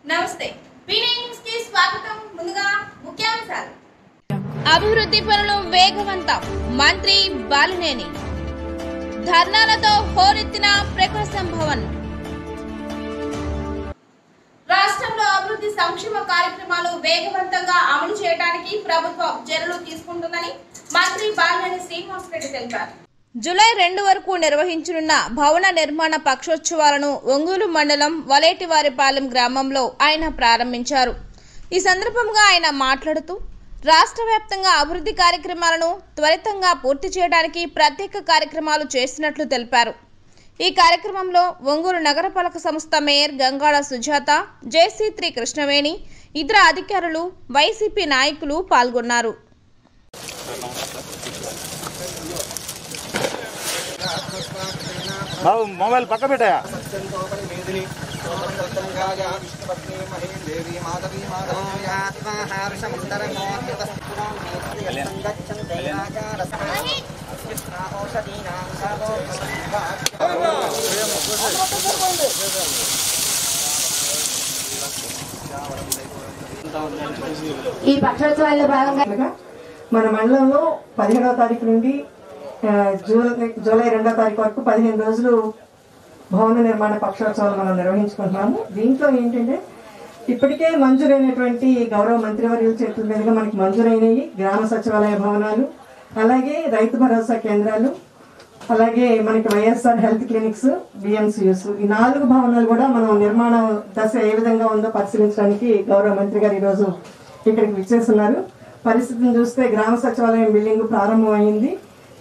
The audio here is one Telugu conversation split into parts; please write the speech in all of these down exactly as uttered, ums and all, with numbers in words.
నమస్తే పీనే న్యూస్ కి స్వాగతం. ముందుగా ముఖ్యాంశాలు. అభివృద్ధి పనులు వేగవంతం. మంత్రి బాలినేని. ధర్నాలతో హోరెత్తిన ప్రకాశం భవన్. రాష్ట్రంలో అభివృద్ధి సంక్షేమ కార్యక్రమాలు వేగవంతంగా అమలు చేయడానికి ప్రభుత్వం చర్యలు తీసుకుంటుందని మంత్రి బాలినేని శ్రీనివాసరెడ్డి తెలిపారు. జూలై రెండు వరకు నిర్వహించనున్న భవన నిర్మాణ పక్షోత్సవాలను ఒంగోలు మండలం వలేటివారిపాలెం గ్రామంలో ఆయన ప్రారంభించారు. ఈ సందర్భంగా ఆయన మాట్లాడుతూ రాష్ట్ర వ్యాప్తంగా అభివృద్ధి కార్యక్రమాలను త్వరితంగా పూర్తి చేయడానికి ప్రత్యేక కార్యక్రమాలు చేసినట్లు తెలిపారు. ఈ కార్యక్రమంలో ఒంగోలు నగరపాలక సంస్థ mayor Gangada Sujatha, JC three Krishnaveni, ఇతర అధికారులు, వైసీపీ నాయకులు పాల్గొన్నారు. బాబు మొబైల్ పక్క పెట్టాయా? ఈ పక్షోత్సవాల్లో భాగంగా మన మండలంలో పదిహేడవ తారీఖు నుండి జూలై జూలై రెండో తారీఖు వరకు పదిహేను రోజులు భవన నిర్మాణ పక్షోత్సవాలు మనం నిర్వహించుకుంటున్నాము. దీంట్లో ఏంటంటే ఇప్పటికే మంజూరైనటువంటి గౌరవ మంత్రివర్యుల చేతుల మీదుగా మనకి మంజూరైనవి గ్రామ సచివాలయ భవనాలు, అలాగే రైతు భరోసా కేంద్రాలు, అలాగే మనకి వైఎస్ఆర్ హెల్త్ క్లినిక్స్, బిఎంసియూస్, ఈ నాలుగు భవనాలు కూడా మనం నిర్మాణ దశ ఏ విధంగా ఉందో పరిశీలించడానికి గౌరవ మంత్రి గారు ఈరోజు ఇక్కడికి విచ్చేస్తున్నారు. పరిస్థితిని చూస్తే గ్రామ సచివాలయం బిల్డింగ్ ప్రారంభం అయింది.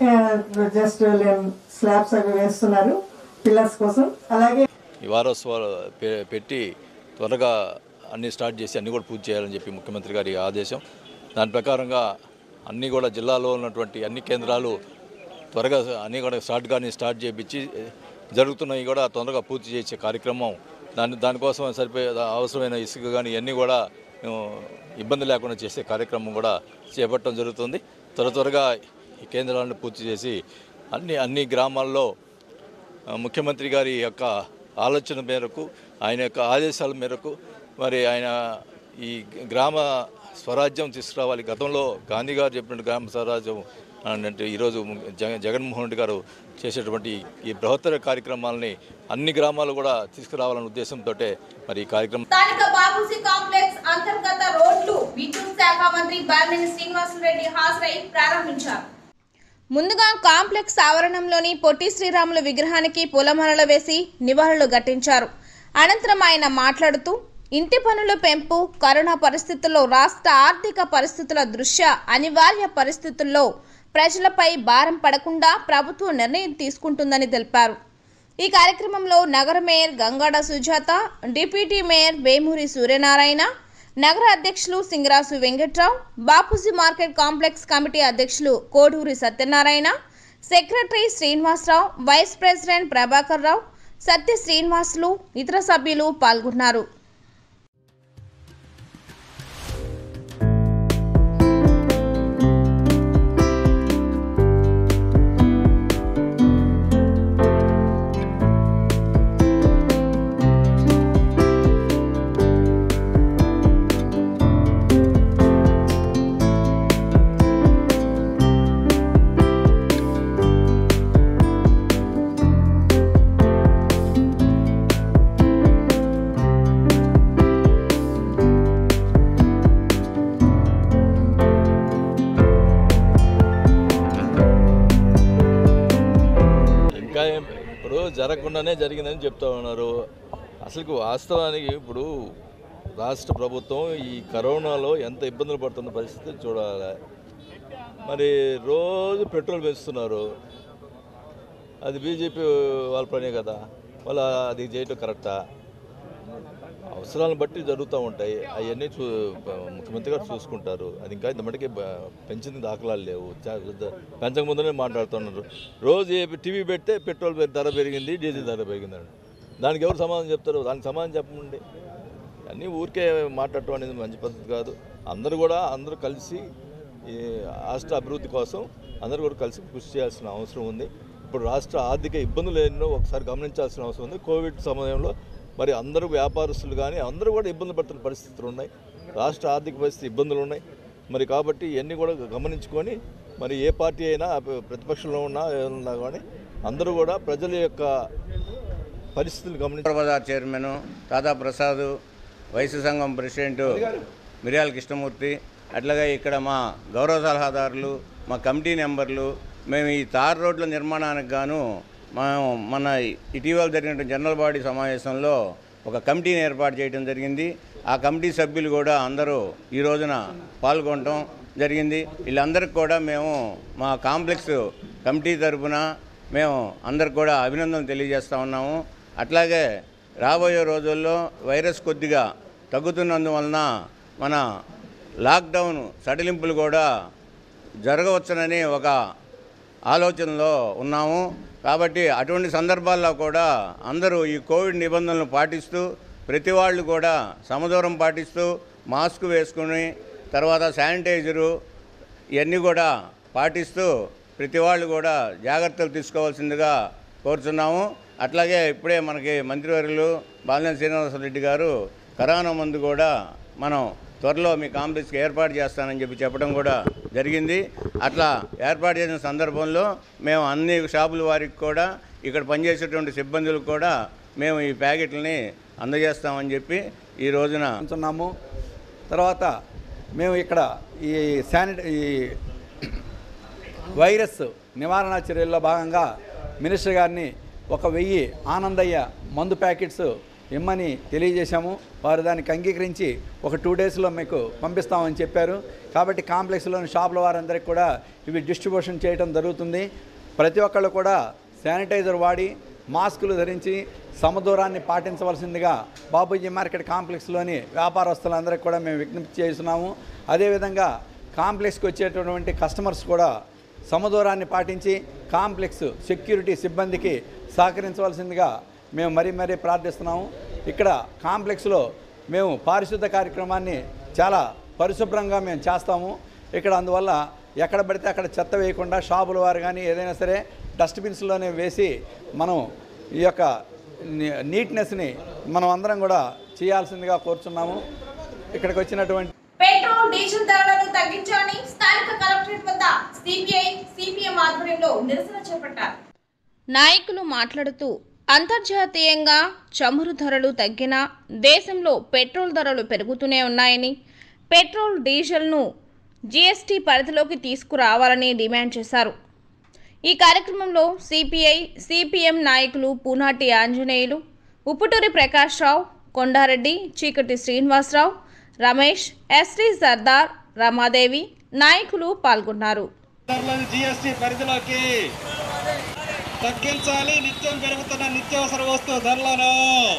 జస్ట్ స్లాబ్స్ అవి వేస్తున్నారు పిల్లర్స్ కోసం. అలాగే ఈ వారోత్సవాలు పెట్టి త్వరగా అన్నీ స్టార్ట్ చేసి అన్నీ కూడా పూర్తి చేయాలని చెప్పి ముఖ్యమంత్రి గారి ఆదేశం. దాని ప్రకారంగా అన్నీ కూడా జిల్లాలో ఉన్నటువంటి అన్ని కేంద్రాలు త్వరగా అన్నీ కూడా స్టార్ట్ కానీ స్టార్ట్ చేయించి జరుగుతున్నవి కూడా తొందరగా పూర్తి చేసే కార్యక్రమం. దాని దానికోసం సరిపోయే అవసరమైన ఇసుక కానీ ఇవన్నీ కూడా ఇబ్బంది లేకుండా చేసే కార్యక్రమం కూడా చేపట్టడం జరుగుతుంది. త్వర త్వరగా ఈ కేంద్రాలను పూర్తి చేసి అన్ని అన్ని గ్రామాల్లో ముఖ్యమంత్రి గారి యొక్క ఆలోచన మేరకు, ఆయన యొక్క ఆదేశాల మేరకు మరి ఆయన ఈ గ్రామ స్వరాజ్యం తీసుకురావాలి. గతంలో గాంధీ గారు చెప్పినట్టు గ్రామ స్వరాజ్యం అంటే ఈరోజు జగ జగన్మోహన్ రెడ్డి గారు చేసేటువంటి ఈ బృహత్తర కార్యక్రమాలని అన్ని గ్రామాలు కూడా తీసుకురావాలనే ఉద్దేశంతో మరి ఈ కార్యక్రమం స్థానిక బాపూజీ కాంప్లెక్స్ అంతర్గత రోడ్లు విద్యుత్ శాఖ మంత్రి బాలినేని శ్రీనివాసరెడ్డి హాజరై ప్రారంభించారు. ముందుగా కాంప్లెక్స్ ఆవరణంలోని పొట్టి శ్రీరాములు విగ్రహానికి పూలమాలలు వేసి నివాళులు ఘటించారు. అనంతరం ఆయన మాట్లాడుతూ ఇంటి పనుల పెంపు, కరోనా పరిస్థితుల్లో రాష్ట్ర ఆర్థిక పరిస్థితుల దృష్ట్యా అనివార్య పరిస్థితుల్లో ప్రజలపై భారం పడకుండా ప్రభుత్వం నిర్ణయం తీసుకుంటుందని తెలిపారు. ఈ కార్యక్రమంలో నగర mayor Gangada Sujatha, deputy mayor Vemuri Suryanarayana, నగర అధ్యక్షులు Singarasu Venkatrao, Bapuji market complex committee అధ్యక్షులు Koduri Satyanarayana, secretary Srinivasarao, vice president Prabhakar Rao, Satya Srinivasulu, ఇతర సభ్యులు పాల్గొన్నారు. ఇప్పుడు జరగకుండానే జరిగిందని చెప్తా ఉన్నారు. అసలు వాస్తవానికి ఇప్పుడు రాష్ట్ర ప్రభుత్వం ఈ కరోనాలో ఎంత ఇబ్బందులు పడుతున్న పరిస్థితి చూడాలి. మరి రోజు పెట్రోల్ పెంచుతున్నారు, అది బీజేపీ వాళ్ళ పనే కదా, వాళ్ళ అది చేయటం కరెక్టా? అవసరాలను బట్టి జరుగుతూ ఉంటాయి. అవన్నీ చూ ముఖ్యమంత్రి గారు చూసుకుంటారు. అది ఇంకా ఇంత మటుకి పెంచిన దాఖలాలు లేవు. పెంచక ముందునే మాట్లాడుతున్నారు. రోజు టీవీ పెడితే పెట్రోల్ ధర పెరిగింది, డీజిల్ ధర పెరిగిందండి. దానికి ఎవరు సమాధానం చెప్తారు? దానికి సమాధానం చెప్పండి. అన్నీ ఊరికే మాట్లాడటం అనేది మంచి పద్ధతి కాదు. అందరూ కూడా అందరూ కలిసి ఈ రాష్ట్ర అభివృద్ధి కోసం అందరూ కూడా కలిసి కృషి చేయాల్సిన అవసరం ఉంది. ఇప్పుడు రాష్ట్ర ఆర్థిక ఇబ్బందులు ఎన్నో ఒకసారి గమనించాల్సిన అవసరం ఉంది. కోవిడ్ సమయంలో మరి అందరూ వ్యాపారస్తులు కానీ అందరూ కూడా ఇబ్బంది పడుతున్న పరిస్థితులు ఉన్నాయి. రాష్ట్ర ఆర్థిక పరిస్థితి ఇబ్బందులు ఉన్నాయి. మరి కాబట్టి ఇవన్నీ కూడా గమనించుకొని మరి ఏ పార్టీ అయినా ప్రతిపక్షంలో ఉన్నా ఏమన్నా కానీ అందరూ కూడా ప్రజల యొక్క పరిస్థితులు గమనించి బజార్ చైర్మన్ దాదా ప్రసాద్, వైశ్య సంఘం ప్రెసిడెంట్ మిర్యాల కృష్ణమూర్తి, అట్లాగే ఇక్కడ మా గౌరవ సలహాదారులు, మా కమిటీ నెంబర్లు, మేము ఈ తార్ రోడ్ల నిర్మాణానికి గాను మనం మన ఇటీవల జరిగిన జనరల్ బాడీ సమావేశంలో ఒక కమిటీని ఏర్పాటు చేయడం జరిగింది. ఆ కమిటీ సభ్యులు కూడా అందరూ ఈ రోజున పాల్గొనడం జరిగింది. వీళ్ళందరికీ కూడా మేము మా కాంప్లెక్స్ కమిటీ తరఫున మేము అందరికి కూడా అభినందనలు తెలియజేస్తూ ఉన్నాము. అట్లాగే రాబోయే రోజుల్లో వైరస్ కొద్దిగా తగ్గుతున్నందువలన మన లాక్డౌన్ సడలింపులు కూడా జరగవచ్చునని ఒక ఆలోచనలో ఉన్నాము. కాబట్టి అటువంటి సందర్భాల్లో కూడా అందరూ ఈ కోవిడ్ నిబంధనలు పాటిస్తూ ప్రతి వాళ్ళు కూడా సమదూరం పాటిస్తూ మాస్క్ వేసుకుని తర్వాత శానిటైజరు ఇవన్నీ కూడా పాటిస్తూ ప్రతి వాళ్ళు కూడా జాగ్రత్తలు తీసుకోవాల్సిందిగా కోరుతున్నాము. అట్లాగే ఇప్పుడే మనకి మంత్రివర్యులు బాలినేని శ్రీనివాసరెడ్డి గారు కరోనా మందు కూడా మనం త్వరలో మీ కాంప్లెక్స్కి ఏర్పాటు చేస్తానని చెప్పి చెప్పడం కూడా జరిగింది. అట్లా ఏర్పాటు చేసిన సందర్భంలో మేము అన్ని షాపుల వారికి కూడా ఇక్కడ పనిచేసేటువంటి సిబ్బందులకు కూడా మేము ఈ ప్యాకెట్లని అందజేస్తామని చెప్పి ఈ రోజున ఉంటున్నాము. తర్వాత మేము ఇక్కడ ఈ శానిట ఈ వైరస్ నివారణ చర్యల్లో భాగంగా మినిస్టర్ గారిని ఒక వెయ్యి ఆనందయ్య మందు ప్యాకెట్స్ ఇమ్మని తెలియజేశాము. వారు దానికి అంగీకరించి ఒక టూ డేస్లో మీకు పంపిస్తామని చెప్పారు. కాబట్టి కాంప్లెక్స్లోని షాపుల వారందరికీ కూడా ఇవి డిస్ట్రిబ్యూషన్ చేయడం జరుగుతుంది. ప్రతి ఒక్కళ్ళు కూడా శానిటైజర్ వాడి మాస్కులు ధరించి సమదూరాన్ని పాటించవలసిందిగా బాబూజీ మార్కెట్ కాంప్లెక్స్లోని వ్యాపారస్తులందరికీ కూడా మేము విజ్ఞప్తి చేస్తున్నాము. అదేవిధంగా కాంప్లెక్స్కి వచ్చేటటువంటి కస్టమర్స్ కూడా సమదూరాన్ని పాటించి కాంప్లెక్స్ సెక్యూరిటీ సిబ్బందికి సహకరించవలసిందిగా మేము మరీ మరీ ప్రార్థిస్తున్నాము. ఇక్కడ కాంప్లెక్స్లో మేము పారిశుద్ధ కార్యక్రమాన్ని చాలా పరిశుభ్రంగా మేము చేస్తాము. ఇక్కడ అందువల్ల ఎక్కడ పడితే అక్కడ చెత్త వేయకుండా షాపుల వారు కానీ ఏదైనా సరే డస్ట్బిన్స్లోనే వేసి మనం ఈ యొక్క నీట్నెస్ని మనం అందరం కూడా చేయాల్సిందిగా కోరుచున్నాము. ఇక్కడికి వచ్చినటువంటి పెట్రోల్ డీజిల్ ధరలను తగ్గించాలని స్థానిక కలెక్టరేట్ వద్ద సిపిఐ సిపిఎం ఆధ్వర్యంలో నిరసన చేపట్టారు. నాయకులు మాట్లాడుతూ అంతర్జాతీయంగా చమురు ధరలు తగ్గినా దేశంలో పెట్రోల్ ధరలు పెరుగుతూనే ఉన్నాయని, పెట్రోల్ డీజిల్ను జీఎస్టీ పరిధిలోకి తీసుకురావాలని డిమాండ్ చేశారు. ఈ కార్యక్రమంలో సిపిఐ సిపిఎం నాయకులు పూనాటి ఆంజనేయులు, ఉప్పుటూరి ప్రకాష్ రావు, కొండారెడ్డి, చీకటి శ్రీనివాసరావు, రమేష్, ఎస్టీ సర్దార్, రమాదేవి నాయకులు పాల్గొన్నారు. జీఎస్టీ పరిధిలోకి తగ్గించాలి. నిత్యం పెరుగుతున్న నిత్యావసర వస్తువు ధరలను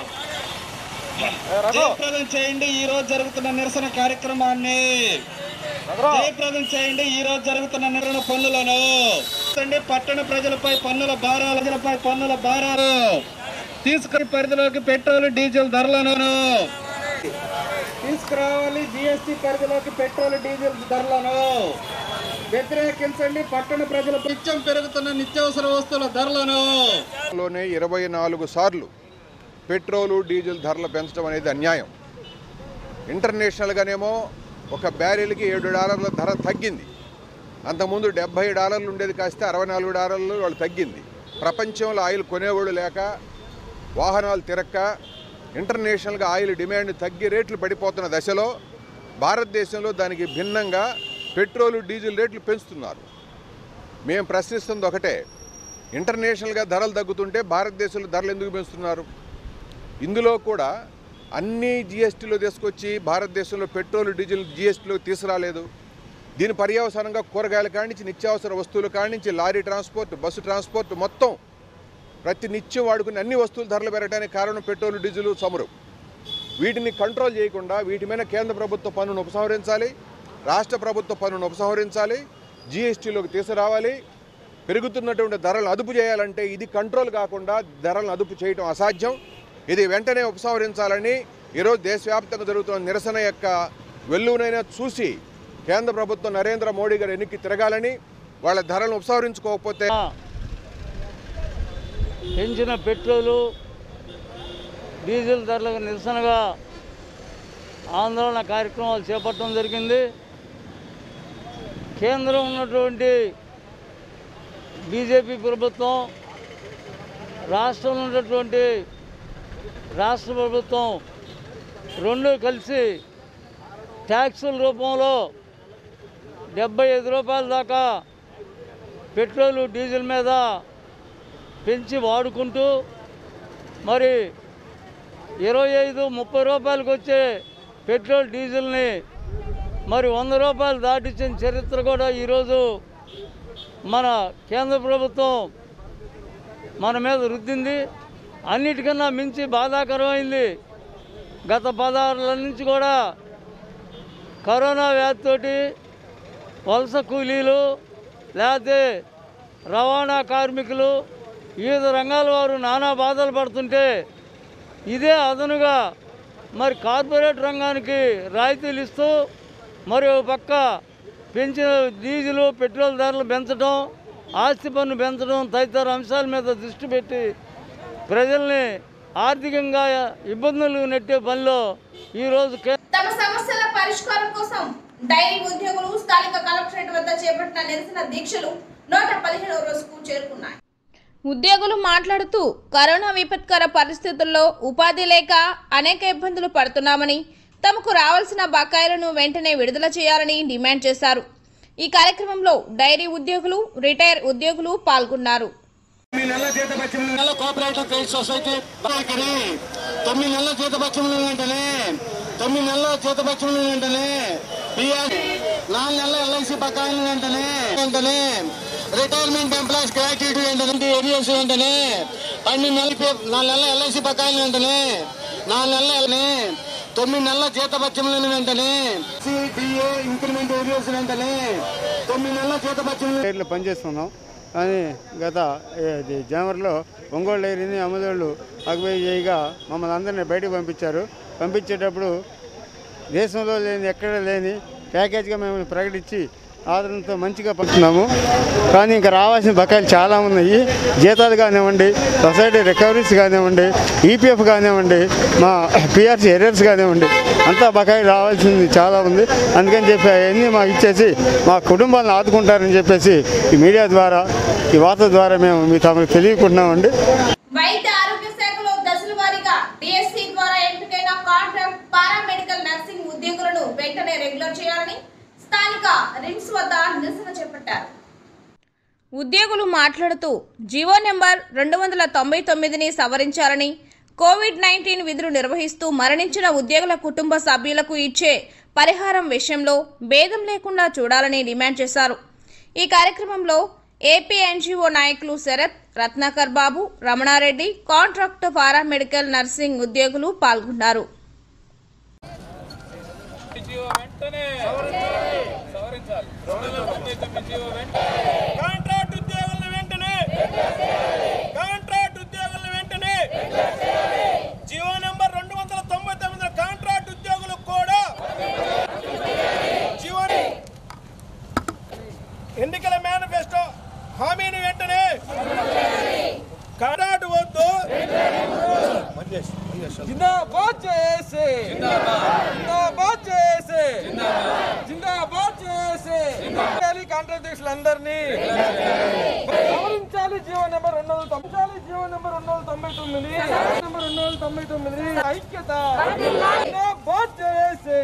జయప్రదం చేయండి. ఈ రోజు జరుగుతున్న నిరసన కార్యక్రమాన్ని జయప్రదం చేయండి. ఈ రోజు జరుగుతున్న నిరసన పన్నులను పట్టణ ప్రజలపై పన్నుల భారాలు ప్రజలపై పన్నుల భారాలు తీసుకుని పరిధిలోకి పెట్రోల్ డీజిల్ ధరలను తీసుకురావాలి. జీఎస్టీ పరిధిలోకి పెట్రోల్ డీజిల్ ధరలను వ్యతిరేకించండి. పట్టణ ప్రజల నిత్యం పెరుగుతున్న నిత్యావసర వస్తువుల ధరలను లోనే ఇరవై నాలుగు సార్లు పెట్రోలు డీజిల్ ధరలు పెంచడం అనేది అన్యాయం. ఇంటర్నేషనల్గానేమో ఒక బ్యారెల్కి ఏడు డాలర్ల ధర తగ్గింది. అంతకుముందు డెబ్బై డాలర్లు ఉండేది కాస్తే అరవై నాలుగు డాలర్లు వాళ్ళు తగ్గింది. ప్రపంచంలో ఆయిల్ కొనేవాళ్ళు లేక, వాహనాలు తిరక్క, ఇంటర్నేషనల్గా ఆయిల్ డిమాండ్ తగ్గి రేట్లు పడిపోతున్న దశలో భారతదేశంలో దానికి భిన్నంగా పెట్రోలు డీజిల్ రేట్లు పెంచుతున్నారు. మేము ప్రశ్నిస్తుంది ఒకటే, ఇంటర్నేషనల్గా ధరలు తగ్గుతుంటే భారతదేశంలో ధరలు ఎందుకు పెంచుతున్నారు? ఇందులో కూడా అన్ని జీఎస్టీలో తీసుకొచ్చి భారతదేశంలో పెట్రోల్ డీజిల్ జీఎస్టీలో తీసుకురాలేదు. దీని పర్యవసానంగా కూరగాయల కాడి నుంచి నిత్యావసర వస్తువుల కాడి నుంచి లారీ ట్రాన్స్పోర్ట్, బస్సు ట్రాన్స్పోర్ట్ మొత్తం ప్రతి నిత్యం వాడుకునే అన్ని వస్తువుల ధరలు పెరగడానికి కారణం పెట్రోల్ డీజిల్ చమురు. వీటిని కంట్రోల్ చేయకుండా వీటి మీద కేంద్ర ప్రభుత్వ పన్నును ఉపసంహరించాలి, రాష్ట్ర ప్రభుత్వ పన్నును ఉపసంహరించాలి, జీఎస్టీలోకి తీసుకురావాలి. పెరుగుతున్నటువంటి ధరలను అదుపు చేయాలంటే ఇది కంట్రోల్ కాకుండా ధరలను అదుపు చేయడం అసాధ్యం. ఇది వెంటనే ఉపసంహరించాలని ఈరోజు దేశవ్యాప్తంగా జరుగుతున్న నిరసన యొక్క వెల్లువనైనా చూసి కేంద్ర ప్రభుత్వం నరేంద్ర మోడీ గారు ఎన్నికకి తిరగాలని, వాళ్ళ ధరలను ఉపసంహరించుకోకపోతే పెంచిన పెట్రోలు డీజిల్ ధరలకు నిరసనగా ఆందోళన కార్యక్రమాలు చేపట్టడం జరిగింది. కేంద్రం ఉన్నటువంటి బీజేపీ ప్రభుత్వం, రాష్ట్రంలో ఉన్నటువంటి రాష్ట్ర ప్రభుత్వం రెండు కలిసి ట్యాక్సుల రూపంలో డెబ్బై ఐదు రూపాయల దాకా పెట్రోలు డీజిల్ మీద పెంచి వాడుకుంటూ మరి ఇరవై ఐదు ముప్పై రూపాయలకు వచ్చే పెట్రోల్ డీజిల్ని మరి వంద రూపాయలు దాటించిన చరిత్ర కూడా ఈరోజు మన కేంద్ర ప్రభుత్వం మన మీద రుద్దింది. అన్నిటికన్నా మించి బాధాకరమైంది, గత పదహారుల నుంచి కూడా కరోనా వ్యాధితోటి వలస కూలీలు లేకపోతే రవాణా కార్మికులు వివిధ రంగాల వారు నానా బాధలు పడుతుంటే ఇదే అదనుగా మరి కార్పొరేట్ రంగానికి రాయితీలు ఇస్తూ మరి ఒక పక్క పెంచిన డీజిల్ పెట్రోల్ ధరలు పెంచడం, ఆస్తి పన్ను పెంచడం తదితర అంశాల మీద దృష్టి పెట్టి ప్రజల్ని ఆర్థికంగా ఇబ్బందులు నెట్టే పనిలో ఈరోజు తమ సమస్యల పరిష్కారం కోసం డైరీ ఉద్యోగులు స్థానిక కలెక్టరేట్ వద్ద చేపట్టిన నిరసన దీక్షలు నూట పదిహేడవ రోజుకు చేరుకున్నాయి. ఉద్యోగులు మాట్లాడుతూ కరోనా విపత్కర పరిస్థితుల్లో ఉపాధి లేక అనేక ఇబ్బందులు పడుతున్నామని, తమకు రావాల్సిన బకాయిలను వెంటనే విడుదల చేయాలని డిమాండ్ చేశారు. ఈ కార్యక్రమంలో డైరీ ఉద్యోగులు, రిటైర్ ఉద్యోగులు పాల్గొన్నారు. తొమ్మిది నెలల జీతపత్యములు కోఆపరేటివ్ క్రెడిట్ సొసైటీ తొమ్మిది నెలల జీతపత్యములు వెంటనే తొమ్మిది నెలల జీతపత్యములు వెంటనే నాలుగు నెలల ఎల్ఐసి బకాయిలు వెంటనే వెంటనే రిటైర్మెంట్ ఎంప్లాయీస్ గ్రాట్యుటీ వెంటనే ఏరియాస్ వెంటనే పన్నెండు నెలల నాలుగు నెలల ఎల్ఐసి బకాయిలు వెంటనే నాలుగు నెలల తొమ్మిది నెలల జీతపత్యములను వెంటనే సిడిఏ ఇంక్రిమెంట్ ఏరియాస్ వెంటనే తొమ్మిది నెలల జీతపత్యములు పనిచేస్తున్నాం. కానీ గత జనవరిలో ఒంగోలు డైరీని అమదోళ్ళు ఆక్యుపై చేయగా మమ్మల్ని అందరినీ బయటకు పంపించారు. పంపించేటప్పుడు దేశంలో లేని ఎక్కడ లేని ప్యాకేజ్గా మేము ప్రకటించి ఆదరణతో మంచిగా పంచుతున్నాము. కానీ ఇంకా రావాల్సిన బకాయిలు చాలా ఉన్నాయి. జీతాలు కానివ్వండి, సొసైటీ రికవరీస్ కానివ్వండి, ఈపీఎఫ్ కానివ్వండి, మా పిఆర్సీ ఎర్రర్స్ కానివ్వండి, అంతా బకాయిలు రావాల్సింది చాలా ఉంది. అందుకని చెప్పి అవన్నీ మాకు ఇచ్చేసి మా కుటుంబాలను ఆదుకుంటారని చెప్పేసి ఈ మీడియా ద్వారా, ఈ వార్త ద్వారా మేము మీ తమకు తెలియకుంటున్నామండి. వైద్య ఆరోగ్య శాఖలో దశల వారీగా డిఎస్సి ద్వారా ఎంపికైన కాంట్రాక్ట్ పారామెడికల్ నర్సింగ్ ఉద్యోగులను వెంటనే రెగ్యులర్ చేయాలని స్థానిక రిమ్స్ వద్ద నిరసన చేపట్టారు. ఉద్యోగులు మాట్లాడుతూ జీవో నెంబర్ రెండు వందల తొంభై తొమ్మిదిని సవరించాలని, కోవిడ్ నైన్టీన్ విధులు నిర్వహిస్తూ మరణించిన ఉద్యోగుల కుటుంబ సభ్యులకు ఇచ్చే పరిహారం విషయంలో భేదం లేకుండా చూడాలని డిమాండ్ చేశారు. ఈ కార్యక్రమంలో ఏపీ ఎన్జీఓ నాయకులు Sharath, Ratnakar Babu, Ramanareddy, contract paramedical nursing ఉద్యోగులు పాల్గొన్నారు. కాంట్రాక్ట్ ఉద్యోగులను వెంటనే కాంట్రాక్ట్ ఉద్యోగులను వెంటనే జీవో నెంబర్ రెండు వందల తొంభై తొమ్మిది కాంట్రాక్ట్ ఉద్యోగులకు కూడా జీవో ఎన్నికల మేనిఫెస్టో హామీని వెంటనే కాంట్రాక్ట్ వద్దు. జిందాబాద్ చేసి జిందాబాద్ చేసి జిందాబాద్ చేసి కాంట్రాక్టర్లందరినీ సవరించాలి. జీవో నెంబర్ రెండు వందల తొంభై జీవో నెంబర్ రెండు వందల తొంభై తొమ్మిది నెంబర్ రెండు వందల తొంభై తొమ్మిది ఐక్యత జిందాబాద్ చేసి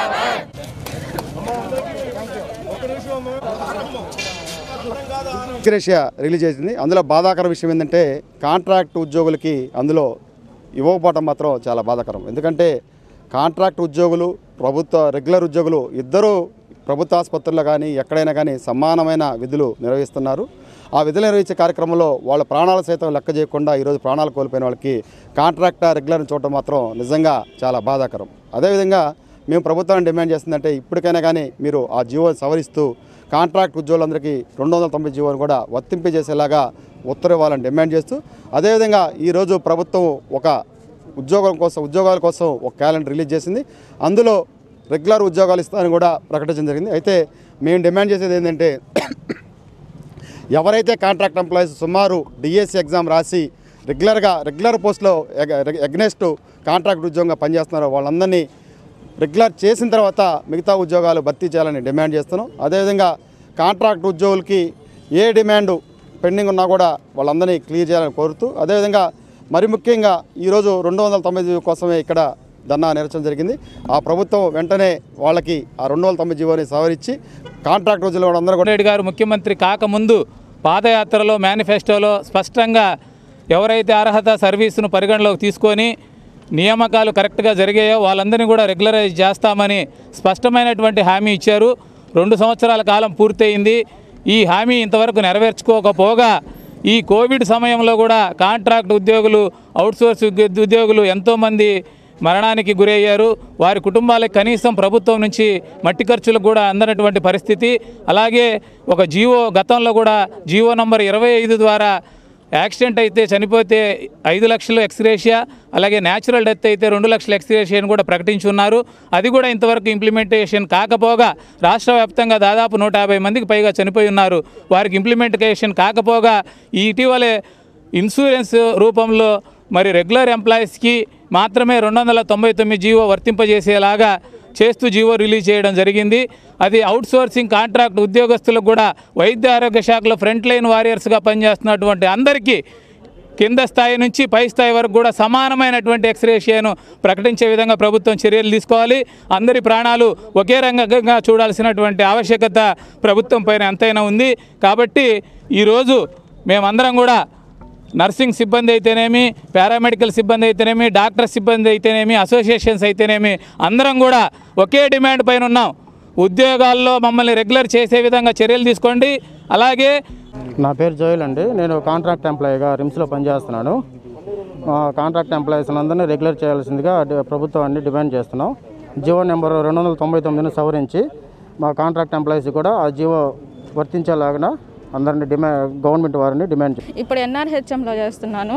ఒక నిమిషం ఎక్స్గ్రేషియా రిలీజ్ చేసింది. అందులో బాధాకర విషయం ఏంటంటే కాంట్రాక్ట్ ఉద్యోగులకి అందులో ఇవ్వకపోవటం మాత్రం చాలా బాధాకరం. ఎందుకంటే కాంట్రాక్ట్ ఉద్యోగులు, ప్రభుత్వ రెగ్యులర్ ఉద్యోగులు ఇద్దరూ ప్రభుత్వ ఆసుపత్రుల్లో కానీ ఎక్కడైనా కానీ సమానమైన విధులు నిర్వహిస్తున్నారు. ఆ విధులు నిర్వహించే కార్యక్రమంలో వాళ్ళ ప్రాణాలు సైతం లెక్క చేయకుండా ఈరోజు ప్రాణాలు కోల్పోయిన వాళ్ళకి కాంట్రాక్ట్ రెగ్యులర్ని చూడటం మాత్రం నిజంగా చాలా బాధాకరం. అదేవిధంగా మేము ప్రభుత్వాన్ని డిమాండ్ చేస్తుందంటే ఇప్పటికైనా కానీ మీరు ఆ జీవో సవరిస్తూ కాంట్రాక్ట్ ఉద్యోగులందరికీ రెండు వందల తొంభై జీవోను కూడా వర్తింపజేసేలాగా ఉత్తర్వు ఇవ్వాలని డిమాండ్ చేస్తూ, అదేవిధంగా ఈరోజు ప్రభుత్వం ఒక ఉద్యోగం కోసం ఉద్యోగాల కోసం ఒక క్యాలెండర్ రిలీజ్ చేసింది. అందులో రెగ్యులర్ ఉద్యోగాలు ఇస్తారని కూడా ప్రకటించడం జరిగింది. అయితే మేము డిమాండ్ చేసేది ఏంటంటే ఎవరైతే కాంట్రాక్ట్ ఎంప్లాయీస్ సుమారు డిఎస్సి ఎగ్జామ్ రాసి రెగ్యులర్గా రెగ్యులర్ పోస్ట్లో ఎగ్నెస్ట్ కాంట్రాక్ట్ ఉద్యోగంగా పనిచేస్తున్నారో వాళ్ళందరినీ రెగ్యులర్ చేసిన తర్వాత మిగతా ఉద్యోగాలు భర్తీ చేయాలని డిమాండ్ చేస్తున్నాం. అదేవిధంగా కాంట్రాక్ట్ ఉద్యోగులకి ఏ డిమాండ్ పెండింగ్ ఉన్నా కూడా వాళ్ళందరినీ క్లియర్ చేయాలని కోరుతూ, అదేవిధంగా మరి ముఖ్యంగా ఈరోజు రెండు వందల తొంభై కోసమే ఇక్కడ ధర్నా నిరసన జరిగింది. ఆ ప్రభుత్వం వెంటనే వాళ్ళకి ఆ రెండు వందల తొంభై జీవోని సవరించి కాంట్రాక్ట్ రోజులు కూడా అందరూ రెడ్డి గారు ముఖ్యమంత్రి కాకముందు పాదయాత్రలో మేనిఫెస్టోలో స్పష్టంగా ఎవరైతే అర్హత సర్వీసును పరిగణలోకి తీసుకొని నియామకాలు కరెక్ట్గా జరిగాయో వాళ్ళందరినీ కూడా రెగ్యులరైజ్ చేస్తామని స్పష్టమైనటువంటి హామీ ఇచ్చారు. రెండు సంవత్సరాల కాలం పూర్తయింది. ఈ హామీ ఇంతవరకు నెరవేర్చుకోకపోగా ఈ కోవిడ్ సమయంలో కూడా కాంట్రాక్ట్ ఉద్యోగులు, అవుట్సోర్స్ ఉద్యోగులు ఎంతోమంది మరణానికి గురయ్యారు. వారి కుటుంబాలకు కనీసం ప్రభుత్వం నుంచి మట్టి ఖర్చులకు కూడా అందనటువంటి పరిస్థితి. అలాగే ఒక జీవో గతంలో కూడా జీవో నంబర్ ఇరవై ఐదు ద్వారా యాక్సిడెంట్ అయితే చనిపోతే ఐదు లక్షలు ఎక్స్గ్రేషియా, అలాగే న్యాచురల్ డెత్ అయితే రెండు లక్షల ఎక్స్గ్రేషియాని కూడా ప్రకటించున్నారు. అది కూడా ఇంతవరకు ఇంప్లిమెంటేషన్ కాకపోగా రాష్ట్ర వ్యాప్తంగా దాదాపు నూట యాభై మందికి పైగా చనిపోయి ఉన్నారు. వారికి ఇంప్లిమెంటేషన్ కాకపోగా ఈ ఇటీవలే ఇన్సూరెన్స్ రూపంలో మరి రెగ్యులర్ ఎంప్లాయీస్కి మాత్రమే రెండు వందల తొంభై తొమ్మిది జీవో వర్తింపజేసేలాగా చేస్తూ జీవో రిలీజ్ చేయడం జరిగింది. అది అవుట్సోర్సింగ్ కాంట్రాక్ట్ ఉద్యోగస్తులకు కూడా వైద్య ఆరోగ్య శాఖలో ఫ్రంట్ లైన్ వారియర్స్గా పనిచేస్తున్నటువంటి అందరికీ కింద స్థాయి నుంచి పై స్థాయి వరకు కూడా సమానమైనటువంటి ఎక్స్రేషియాను ప్రకటించే విధంగా ప్రభుత్వం చర్యలు తీసుకోవాలి. అందరి ప్రాణాలు ఒకే రంగంగా చూడాల్సినటువంటి ఆవశ్యకత ప్రభుత్వం పైన ఎంతైనా ఉంది. కాబట్టి ఈరోజు మేమందరం కూడా నర్సింగ్ సిబ్బంది అయితేనేమి, పారామెడికల్ సిబ్బంది అయితేనేమి, డాక్టర్ సిబ్బంది అయితేనేమి, అసోసియేషన్స్ అయితేనేమి అందరం కూడా ఒకే డిమాండ్ పైన ఉన్నాం. ఉద్యోగాల్లో మమ్మల్ని రెగ్యులర్ చేసే విధంగా చర్యలు తీసుకోండి. అలాగే నా పేరు జోయల్ అండి. నేను కాంట్రాక్ట్ ఎంప్లాయీగా రిమ్స్లో పనిచేస్తున్నాను. కాంట్రాక్ట్ ఎంప్లాయీస్ అందరినీ రెగ్యులర్ చేయాల్సిందిగా ప్రభుత్వాన్ని డిమాండ్ చేస్తున్నాం. జీవో నెంబర్ రెండు వందల తొంభై తొమ్మిదిని సవరించి మా కాంట్రాక్ట్ ఎంప్లాయీస్ కూడా ఆ జీవో వర్తించేలాగా అందరినీ డిమాండ్ గవర్నమెంట్ వారిని డిమాండ్ చేస్తాం. ఇప్పుడు ఎన్ఆర్హెచ్ఎంలో చేస్తున్నాను.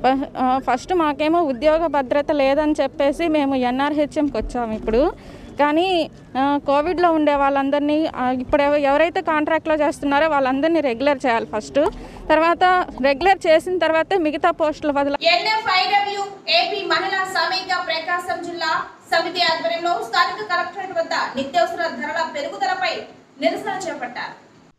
ఫస్ట్ మాకేమో ఉద్యోగ భద్రత లేదని చెప్పేసి మేము ఎన్ఆర్హెచ్ఎంకి వచ్చాము. ఇప్పుడు కానీ కోవిడ్లో ఉండే వాళ్ళందరినీ ఇప్పుడు ఎవరైతే కాంట్రాక్ట్లో చేస్తున్నారో వాళ్ళందరినీ రెగ్యులర్ చేయాలి ఫస్ట్. తర్వాత రెగ్యులర్ చేసిన తర్వాతే మిగతా పోస్టుల బదులు ఎన్ఎఫ్ఐడబ్ల్యూ ఏపీ మహిళా సమైక్య ప్రకాశం జిల్లా సమితి ఆధ్వర్యంలో స్థానిక కలెక్టరేట్ వద్ద నిత్యావసర ధరల పెరుగుదలపై నిరసన చేపట్టారు.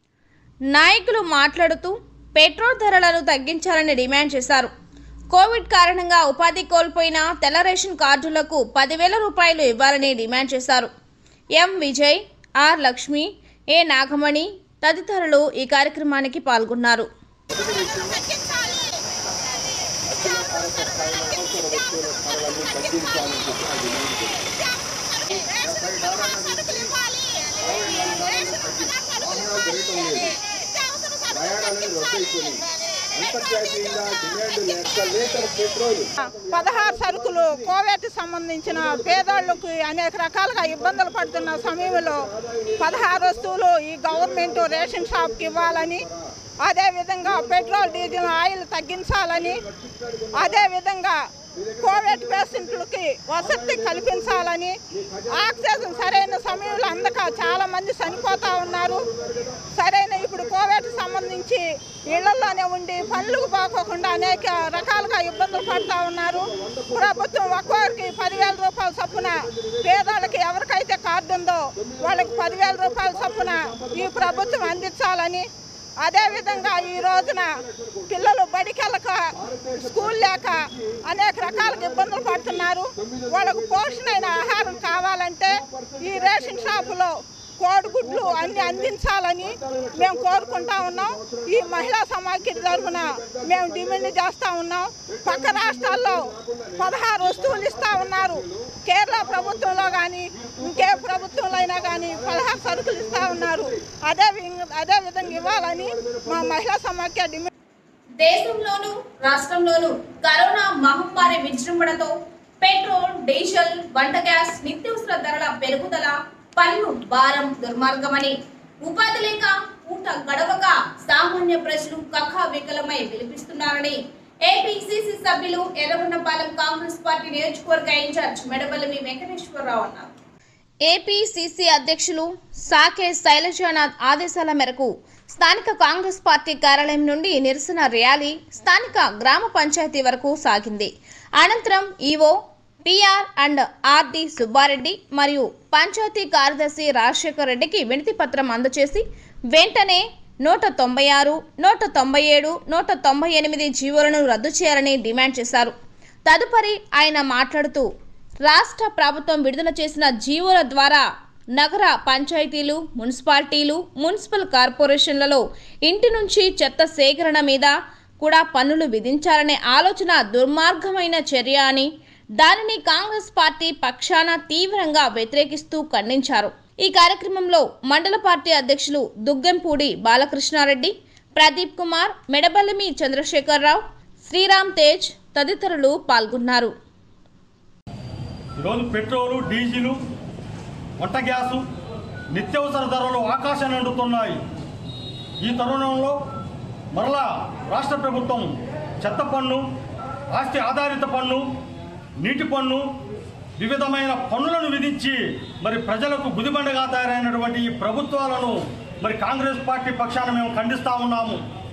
నాయకులు మాట్లాడుతూ పెట్రోల్ ధరలను తగ్గించాలని డిమాండ్ చేశారు. కోవిడ్ కారణంగా ఉపాధి కోల్పోయిన తెల్ల రేషన్ కార్డులకు పదివేల రూపాయలు ఇవ్వాలని డిమాండ్ చేశారు. M Vijay, R Lakshmi, A Nagamani తదితరులు ఈ కార్యక్రమానికి పాల్గొన్నారు. పదహారు సరుకులు కోవిడ్ సంబంధించిన పేదోళ్లకు అనేక రకాలుగా ఇబ్బందులు పడుతున్న సమయంలో పదహారు వస్తువులు ఈ గవర్నమెంట్ రేషన్ షాప్కి ఇవ్వాలని, అదేవిధంగా పెట్రోల్ డీజిల్ ఆయిల్ తగ్గించాలని, అదేవిధంగా కోవిడ్ పేషెంట్లకి వసతి కల్పించాలని, ఆక్సిజన్ సరైన సమయంలో అందక చాలామంది చనిపోతూ ఉన్నారు. సరైన ఇప్పుడు కోవిడ్ సంబంధించి ఇళ్లలోనే ఉండి పనులకు పోకోకుండా అనేక రకాలుగా ఇబ్బందులు పడుతూ ఉన్నారు. ప్రభుత్వం ఒక్కొక్కరికి పదివేల రూపాయల చొప్పున పేదవాళ్ళకి ఎవరికైతే కార్డు ఉందో వాళ్ళకి పదివేల రూపాయల చొప్పున ఈ ప్రభుత్వం అందించాలని, అదేవిధంగా ఈ రోజున పిల్లలు బడికెళ్ళక స్కూల్ లేక అనేక రకాలుగా ఇబ్బందులు పడుతున్నారు. వాళ్ళకు పోషణైన ఆహారం కావాలంటే ఈ రేషన్ షాపులో కోడిగుడ్లు అన్ని అందించాలని మేము కోరుకుంటా ఉన్నాం. ఈ మహిళా సమాఖ్య తరఫున మేము డిమాండ్ చేస్తూ ఉన్నాం. పక్క రాష్ట్రాల్లో పదహారు వస్తువులు ఇస్తూ ఉన్నారు. కేరళ ప్రభుత్వంలో కానీ ఇంకే ప్రభుత్వంలో అయినా కానీ పదహారు సరుకులు ఇస్తూ ఉన్నారు. అదే అదే విధంగా ఇవ్వాలని మా మహిళా సమాఖ్య డిమాండ్. దేశంలోనూ రాష్ట్రంలోనూ కరోనా మహమ్మారి విజృంభణతో పెట్రోల్, డీజిల్, వంట గ్యాస్, నిత్యావసర ధరల పెరుగుదల, పన్ను భారం దుర్మార్గమని, ఉపాధి లేక పూట గడవక సామాన్య ప్రజలు కక్కా వికలమై విలిపిస్తున్నారని ఏపీసీసీ సభ్యులు ఎర్రగొండపాలెం కాంగ్రెస్ పార్టీ నియోజకవర్గ ఇన్ఛార్జ్ మెడబల్లి వెంకటేశ్వరరావు అన్నారు. ఏపీసీసీ అధ్యక్షులు సాకే శైలజానాథ్ ఆదేశాల మేరకు స్థానిక కాంగ్రెస్ పార్టీ కార్యాలయం నుండి నిరసన ర్యాలీ స్థానిక గ్రామ పంచాయతీ వరకు సాగింది. అనంతరం EO PR and RD Subbareddy మరియు పంచాయతీ కార్యదర్శి రాజశేఖర్ రెడ్డికి వినతి పత్రం అందజేసి వెంటనే నూట తొంభై ఆరు నూట తొంభై ఏడు నూట తొంభై ఎనిమిది జీవోలను రద్దు చేయాలని డిమాండ్ చేశారు. తదుపరి ఆయన మాట్లాడుతూ రాష్ట్ర ప్రభుత్వం విడుదల చేసిన జీవోల ద్వారా నగర పంచాయతీలు, మున్సిపాలిటీలు, మున్సిపల్ కార్పొరేషన్లలో ఇంటి నుంచి చెత్త సేకరణ మీద కూడా పన్నులు విధించాలనే ఆలోచన దుర్మార్గమైన చర్య అని, దానిని కాంగ్రెస్ పార్టీ పక్షాన తీవ్రంగా వ్యతిరేకిస్తూ ఖండించారు. ఈ కార్యక్రమంలో మండల పార్టీ అధ్యక్షులు దుగ్గంపూడి బాలకృష్ణారెడ్డి, ప్రదీప్ కుమార్, మెడబల్లిమి చంద్రశేఖరరావు, శ్రీరామ్ తేజ్ తదితరులు పాల్గొన్నారు. ఈరోజు పెట్రోలు, డీజిలు, వంట గ్యాసు, నిత్యావసర ధరలు ఆకాశాన్ని అంటుతున్నాయి. ఈ తరుణంలో మరలా రాష్ట్ర ప్రభుత్వం చెత్త పన్ను, ఆస్తి ఆధారిత పన్ను, నీటి పన్ను, వివిధమైన పన్నులను విధించి మరి ప్రజలకు గుదిబండగా తయారైనటువంటి ఈ ప్రభుత్వాలను మరి కాంగ్రెస్ పార్టీ పక్షాన మేము ఖండిస్తూ ఉన్నాము.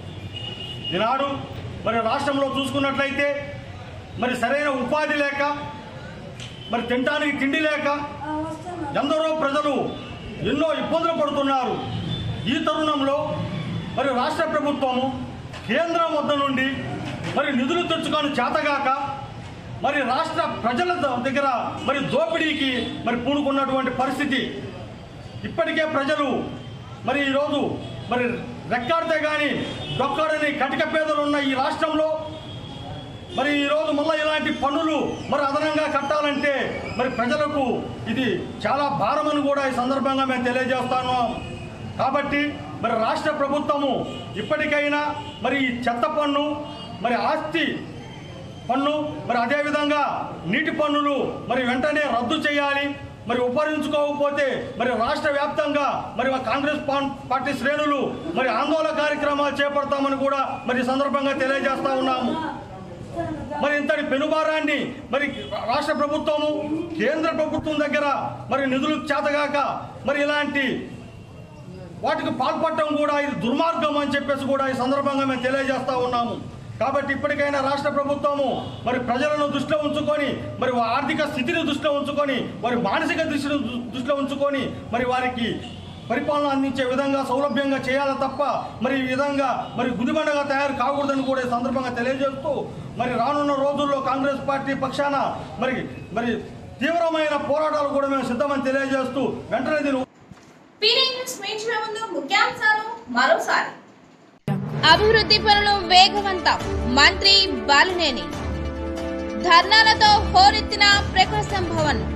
ఈనాడు మరి రాష్ట్రంలో చూసుకున్నట్లయితే మరి సరైన ఉపాధి లేక, మరి తినడానికి తిండి లేక ఎందరో ప్రజలు ఎన్నో ఇబ్బందులు పడుతున్నారు. ఈ తరుణంలో మరి రాష్ట్ర ప్రభుత్వము కేంద్రం వద్ద నుండి మరి నిధులు తెచ్చుకొని చేతగాక మరి రాష్ట్ర ప్రజల దగ్గర మరి దోపిడీకి మరి పూనుకున్నటువంటి పరిస్థితి. ఇప్పటికే ప్రజలు మరి ఈరోజు మరి రెక్కాడితే కానీ డొక్కాడని కటిక పేదలు ఉన్న ఈ రాష్ట్రంలో మరి ఈరోజు మళ్ళీ ఇలాంటి పన్నులు మరి అదనంగా కట్టాలంటే మరి ప్రజలకు ఇది చాలా భారమని కూడా ఈ సందర్భంగా మేము తెలియజేస్తాను. కాబట్టి మరి రాష్ట్ర ప్రభుత్వము ఇప్పటికైనా మరి ఈ చెత్త పన్ను, మరి ఆస్తి పన్ను, మరి అదేవిధంగా నీటి పన్నులు మరి వెంటనే రద్దు చేయాలి. మరి ఉపయోగించుకోకపోతే మరి రాష్ట్ర వ్యాప్తంగా మరి కాంగ్రెస్ పార్టీ శ్రేణులు మరి ఆందోళన కార్యక్రమాలు చేపడతామని కూడా మరి సందర్భంగా తెలియజేస్తా ఉన్నాము. మరి ఇంతటి పెనుభారాన్ని మరి రాష్ట్ర ప్రభుత్వము, కేంద్ర ప్రభుత్వం దగ్గర మరి నిధులు చేతగాక మరి ఇలాంటి వాటికి పాల్పడటం కూడా ఇది దుర్మార్గం అని చెప్పేసి కూడా ఈ సందర్భంగా మేము తెలియజేస్తా ఉన్నాము. కాబట్టి ఇప్పటికైనా రాష్ట్ర ప్రభుత్వము మరి ప్రజలను దృష్టిలో ఉంచుకొని, మరి ఆర్థిక స్థితిని దృష్టిలో ఉంచుకొని, వారి మానసిక దృష్టిని దృష్టిలో ఉంచుకొని మరి వారికి పరిపాలన అందించే విధంగా సౌలభ్యంగా చేయాలి తప్ప మరి ఈ విధంగా మరి గుదిబండగా తయారు కాకూడదని కూడా ఈ సందర్భంగా తెలియజేస్తూ మరి రానున్న రోజుల్లో కాంగ్రెస్ పార్టీ పక్షాన మరి మరి తీవ్రమైన పోరాటాలు కూడా మేము సిద్ధమని తెలియజేస్తూ వెంటనే దీని ముఖ్యాంశాలు మరోసారి. అభివృద్ధి పనులు వేగవంతం, మంత్రి బాలినేని. ధర్నాలతో హోరెత్తిన ప్రకాశం భవన్.